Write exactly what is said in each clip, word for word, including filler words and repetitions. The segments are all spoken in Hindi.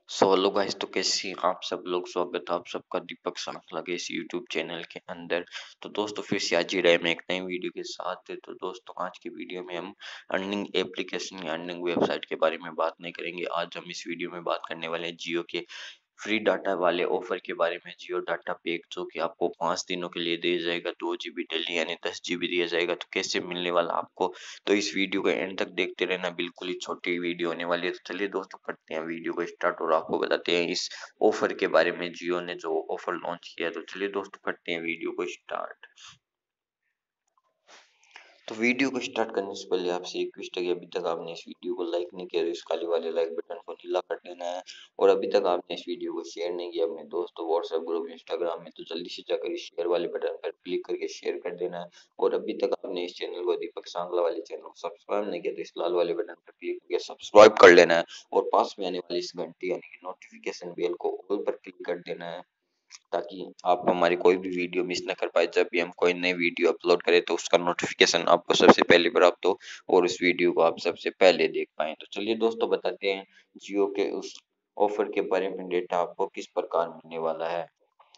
सो हेलो गाइस, तो कैसी हैं आप सब लोग। स्वागत है आप सबका दीपक सांखला के इस यूट्यूब चैनल के अंदर। तो दोस्तों फिर से आज ही रहे मैं एक नई वीडियो के साथ। तो दोस्तों आज की वीडियो में हम अर्निंग एप्लीकेशन या अर्निंग वेबसाइट के बारे में बात नहीं करेंगे। आज हम इस वीडियो में बात करने वाले हैं जियो के फ्री डाटा वाले ऑफर के बारे में। जियो डाटा पैक जो कि आपको पाँच दिनों के लिए दिया जाएगा, दो जीबी डेली यानी दस जीबी दिया जाएगा। तो कैसे मिलने वाला आपको, तो इस वीडियो को एंड तक देखते रहना। बिल्कुल ही छोटी वीडियो होने वाली है। तो चलिए दोस्तों करते हैं वीडियो को स्टार्ट और आपको बताते हैं इस ऑफर के बारे में, जियो ने जो ऑफर लॉन्च किया है। तो चलिए दोस्तों करते हैं वीडियो को स्टार्ट। तो वीडियो को स्टार्ट करने से पहले आपसे एक रिक्वेस्ट है कि अभी तक आपने इस वीडियो को लाइक नहीं किया तो इस काले वाले लाइक बटन को नीला कर देना है। और अभी तक आपने इस वीडियो को शेयर नहीं किया अपने दोस्तों व्हाट्सएप ग्रुप इंस्टाग्राम में, तो जल्दी से जाकर इस शेयर वाले बटन पर क्लिक करके शेयर कर देना है। और अभी तक आपने इस चैनल को, दीपक सांगला वाले चैनल को सब्सक्राइब नहीं किया तो इस लाल वाले बटन पर क्लिक करके सब्सक्राइब कर लेना है। और पास में आने वाली इस घंटी यानी कि नोटिफिकेशन बेल को ऑल पर क्लिक कर देना है, ताकि आप हमारी कोई भी वीडियो मिस ना कर पाए। जब भी हम कोई नई वीडियो अपलोड करें तो उसका नोटिफिकेशन आपको सबसे पहले प्राप्त हो और उस वीडियो को आप सबसे पहले देख पाएं। तो चलिए दोस्तों बताते हैं जियो के उस ऑफर के बारे में, डेटा आपको किस प्रकार मिलने वाला है।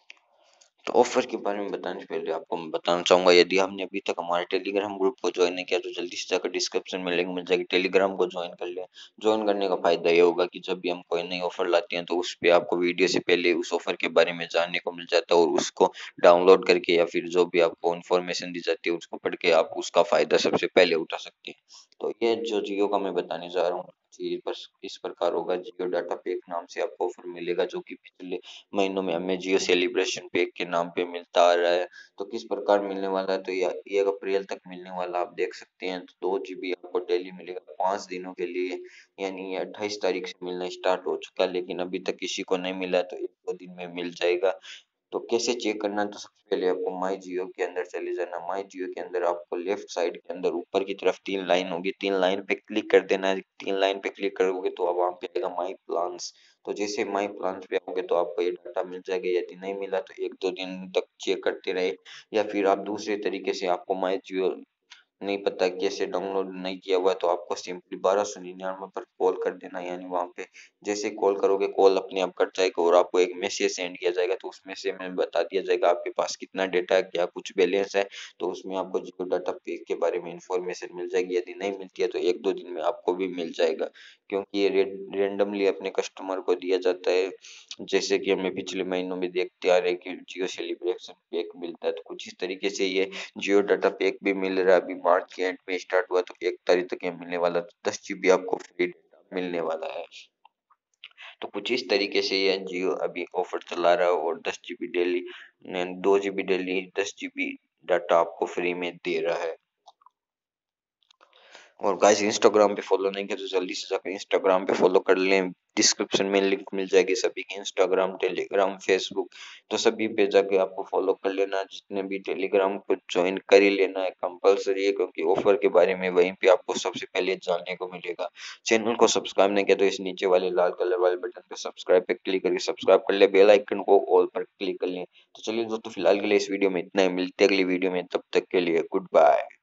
तो ऑफर के बारे में बताने से पहले आपको मैं बताना चाहूंगा, यदि आपने अभी तक हमारे टेलीग्राम ग्रुप को ज्वाइन नहीं किया तो जल्दी से जाकर डिस्क्रिप्शन में लिंक मिल जाएगी, टेलीग्राम को ज्वाइन कर लें। ज्वाइन करने का फायदा ये होगा कि जब भी हम कोई नई ऑफर लाते हैं तो उस पे आपको वीडियो से पहले उस ऑफर के बारे में जानने को मिल जाता है, और उसको डाउनलोड करके या फिर जो भी आपको इन्फॉर्मेशन दी जाती है उसको पढ़ के आप उसका फायदा सबसे पहले उठा सकते हैं। तो ये जो जियो का मैं बताने जा रहा हूँ जी, बस इस प्रकार होगा। जियो डाटा पैक नाम से आपको ऑफर मिलेगा, जो कि पिछले महीनों में हमें जियो सेलिब्रेशन पैक के नाम पे मिलता आ रहा है। तो किस प्रकार मिलने वाला है, तो ये एक अप्रैल तक मिलने वाला आप देख सकते हैं। तो दो जीबी आपको डेली मिलेगा पाँच दिनों के लिए, यानी ये अट्ठाईस तारीख से मिलना स्टार्ट हो चुका है, लेकिन अभी तक किसी को नहीं मिला, तो एक दो दिन में मिल जाएगा। तो कैसे चेक करना है, तो सबसे पहले आपको माई जियो के अंदर चले जाना। माई जियो के अंदर आपको लेफ्ट साइड के अंदर ऊपर की तरफ तीन लाइन होगी, तीन लाइन पे क्लिक कर देना है। तीन लाइन पे क्लिक करोगे तो अब वहां पे आएगा माई प्लान्स। तो जैसे माई प्लान्स पे आओगे तो आपको ये डाटा मिल जाएगा। यदि नहीं मिला तो एक दो दिन तक चेक करते रहे, या फिर आप दूसरे तरीके से, आपको माई जियो नहीं पता कैसे डाउनलोड नहीं किया हुआ है, तो आपको सिंपली बारह सौ निन्यानवे पर कॉल कर देना। यानी वहां पे जैसे कॉल करोगे कॉल अपने आप कट जाएगा और आपको एक मैसेज सेंड किया जाएगा। तो उस मैसेज में बता दिया जाएगा आपके पास कितना डेटा है, क्या कुछ बैलेंस है। तो उसमें आपको जियो डाटा पैक के बारे में इंफॉर्मेशन मिल जाएगी। यदि नहीं मिलती है तो एक दो दिन में आपको भी मिल जाएगा, क्योंकि ये रेंडमली अपने कस्टमर को दिया जाता है। जैसे कि हमें पिछले महीनों में देखते आ रहे हैं कि जियो सेलिब्रेशन पैक मिलता है, तो कुछ इस तरीके से ये जियो डाटा पैक भी मिल रहा है। अभी मार्च के एंड में स्टार्ट हुआ तो एक तारीख तक ये मिलने वाला, तो दस जीबी आपको फ्री डाटा मिलने वाला है। तो कुछ इस तरीके से ये जियो अभी ऑफर चला रहा है, और दस जीबी डेली, दो जीबी डेली दस जीबी डाटा आपको फ्री में दे रहा है। और गाइस इंस्टाग्राम पे फॉलो नहीं किया तो जल्दी से जाकर इंस्टाग्राम पे फॉलो कर लें। डिस्क्रिप्शन में लिंक मिल जाएगी सभी की, इंस्टाग्राम, टेलीग्राम, फेसबुक। तो सभी पे जाके आपको फॉलो कर लेना। जितने भी टेलीग्राम को ज्वाइन कर ही लेना है, कंपलसरी है, क्योंकि ऑफर के बारे में वहीं पे आपको सबसे पहले जानने को मिलेगा। चैनल को सब्सक्राइब नहीं किया तो इस नीचे वाले लाल कलर वाले बटन पे सब्सक्राइब पे क्लिक करके सब्सक्राइब कर ले, बेल आइकन को ऑल पर क्लिक कर लें। तो चलिए दोस्तों फिलहाल के लिए इस वीडियो में इतना ही, मिलते हैं अगली वीडियो में, तब तक के लिए गुड बाय।